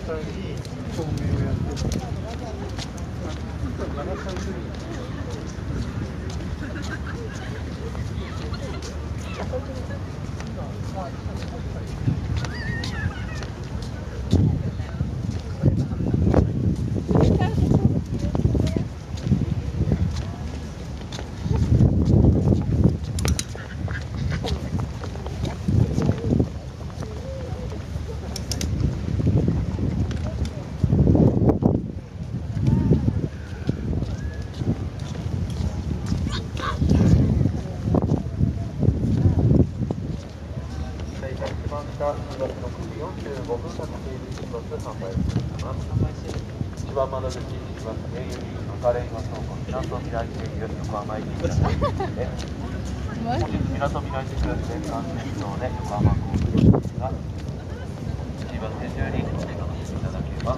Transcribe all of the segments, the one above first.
新しい照明をやってる。長さすぎる。 一番窓口に行きます。名優赤レンガ倉庫港未来線より横浜行きです。本日港未来線から全幹線移動で横浜港にですが、1番線中にお楽しみいただければ。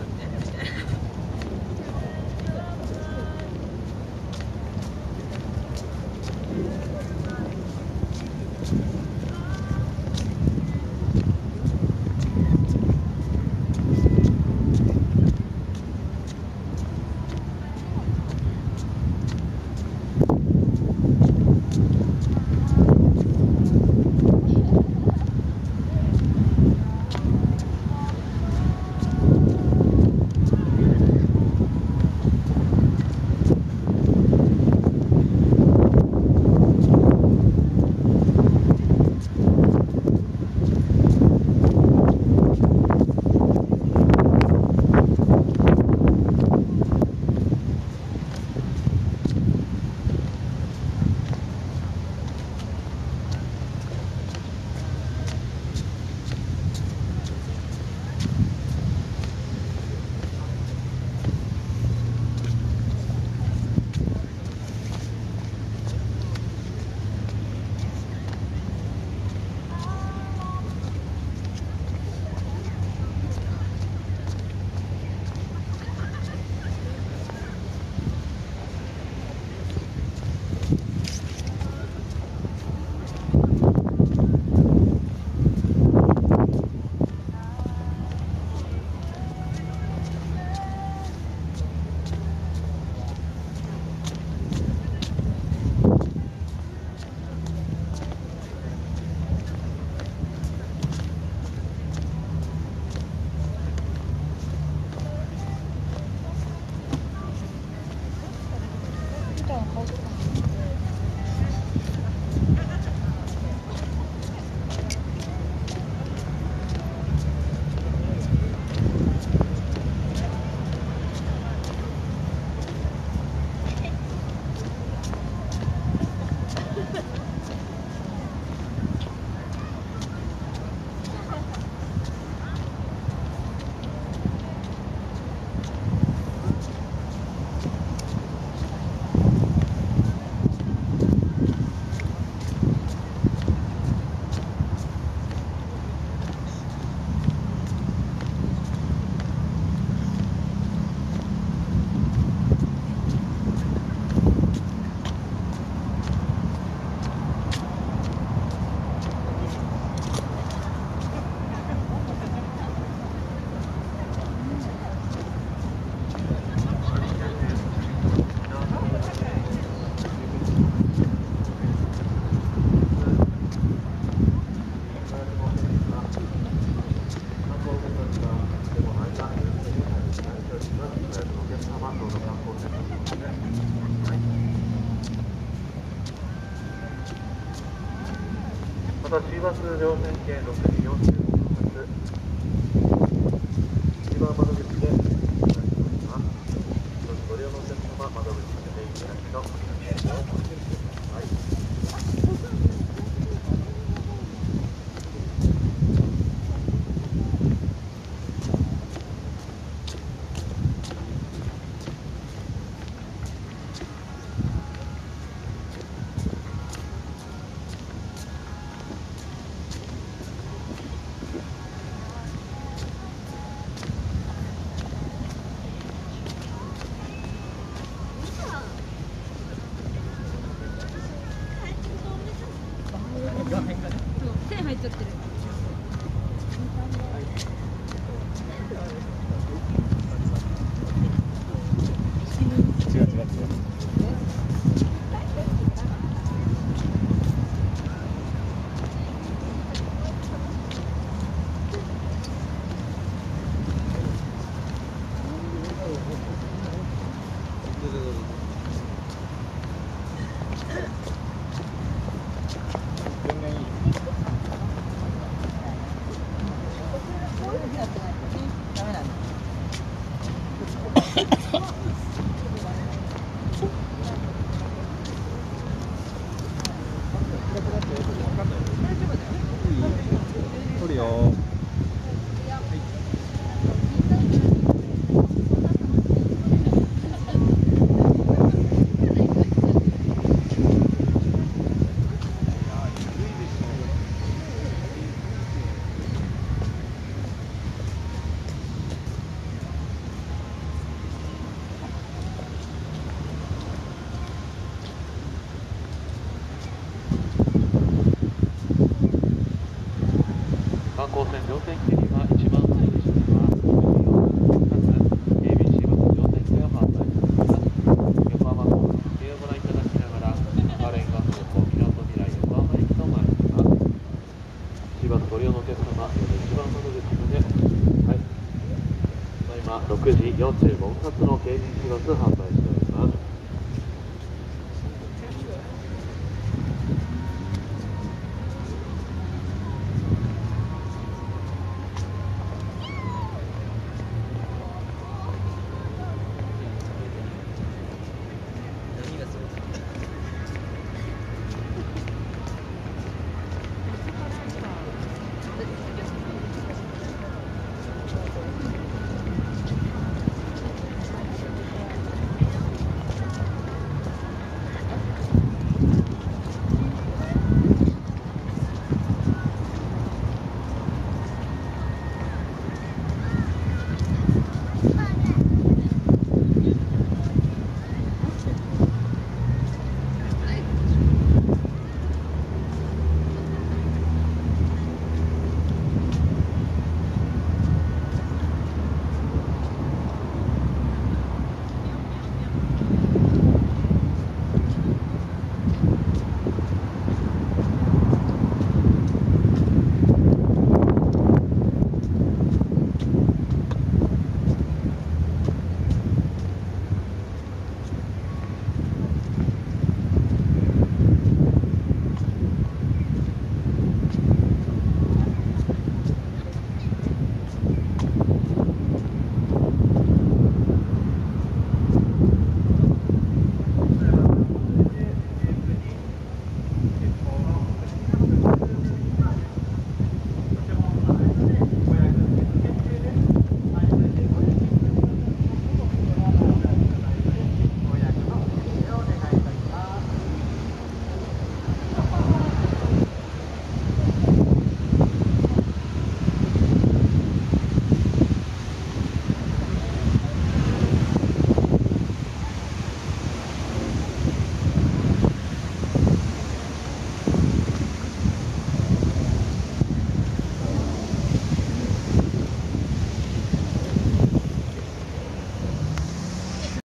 また、中バス両線系6時45分発、一番窓口でお願いします。ご利用のお客様、窓口まで出入り先のお知らせをお待ちください。 高線乗船機には1番乗りでしたが、かつ ABC バス乗船機を販売しています。横浜港の時計をご覧いただきながら、カレンガ倉庫みなとみらい横浜駅と参ります。しばらくご利用のお客様、1番窓口までお越しください。今6時45分発の KBC バス販売しております。